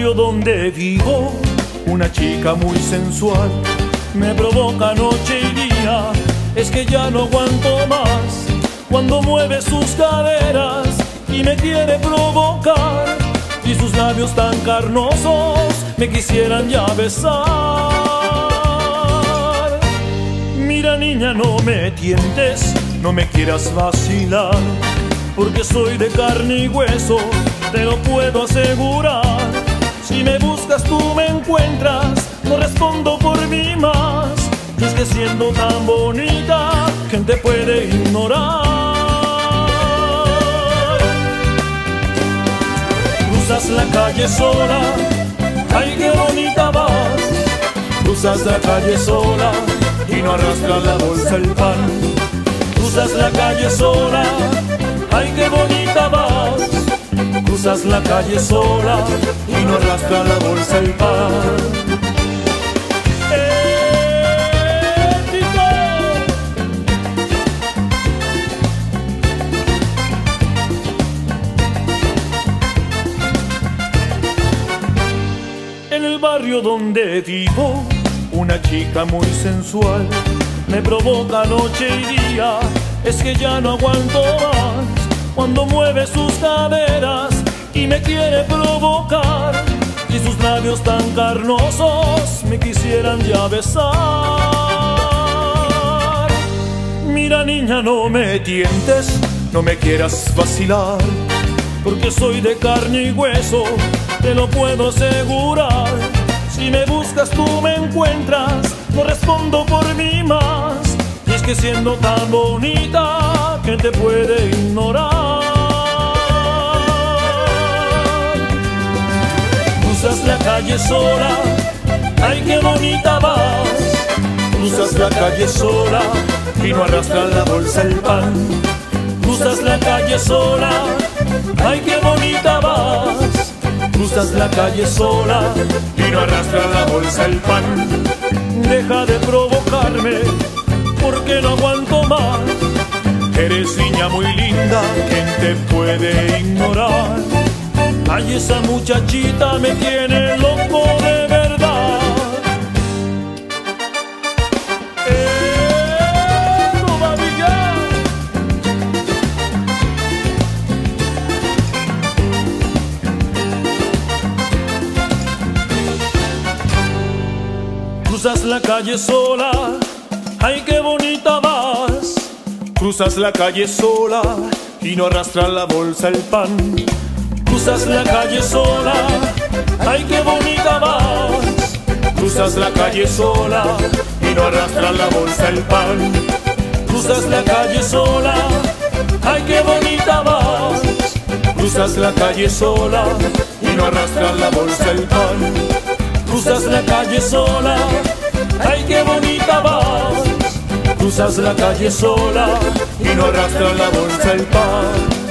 barrio donde vivo, una chica muy sensual me provoca noche y día. Es que ya no aguanto más cuando mueve sus caderas y me quiere provocar, y sus labios tan carnosos me quisieran ya besar. Mira niña, no me tientes, no me quieras vacilar, porque soy de carne y hueso, te lo puedo asegurar. Si me buscas tú me encuentras, no respondo por mí más. Y es que siendo tan bonita, ¿quién te puede ignorar? Cruzas la calle sola, ay qué bonita vas. Cruzas la calle sola y no arrastras la bolsa el pan. Cruzas la calle sola, ay qué bonita vas. Cruzas la calle sola y no arrastra la bolsa el pan. En el barrio donde vivo, una chica muy sensual me provoca noche y día. Es que ya no aguanto más cuando mueve sus caderas y me quiere provocar, y sus labios tan carnosos me quisieran ya besar. Mira niña, no me tientes, no me quieras vacilar, porque soy de carne y hueso, te lo puedo asegurar. Si me buscas tú me encuentras, no respondo por mí más. Y es que siendo tan bonita, ¿quién te puede ignorar? Cruzas la calle sola, ay qué bonita vas. Cruzas la calle sola y no arrastras la bolsa el pan. Cruzas la calle sola, ay qué bonita vas. Cruzas la calle sola y no arrastras la bolsa el pan. Deja de provocarme, porque no aguanto más. Eres niña muy linda, ¿quién te puede ignorar? Ay, esa muchachita me tiene loco de verdad. ¡No va a brillar! Cruzas la calle sola, ay qué bonita vas. Cruzas la calle sola y no arrastras la bolsa el pan. Cruzas la calle sola, ay qué bonita vas. Cruzas la calle sola y no arrastras la bolsa el pan. Cruzas la calle sola, ay qué bonita vas. Cruzas la calle sola y no arrastras la bolsa el pan. Cruzas la calle sola, ay qué bonita vas. Cruzas la calle sola y no arrastras la bolsa el pan.